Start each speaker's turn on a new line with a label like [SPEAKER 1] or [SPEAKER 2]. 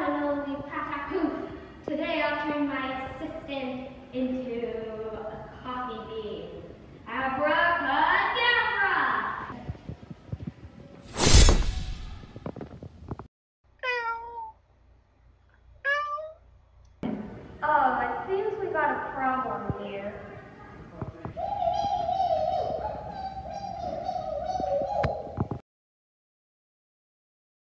[SPEAKER 1] and only Patapoof. Today I'll turn my assistant into a coffee bean. Abracadabra! Oh, it seems we got a problem here.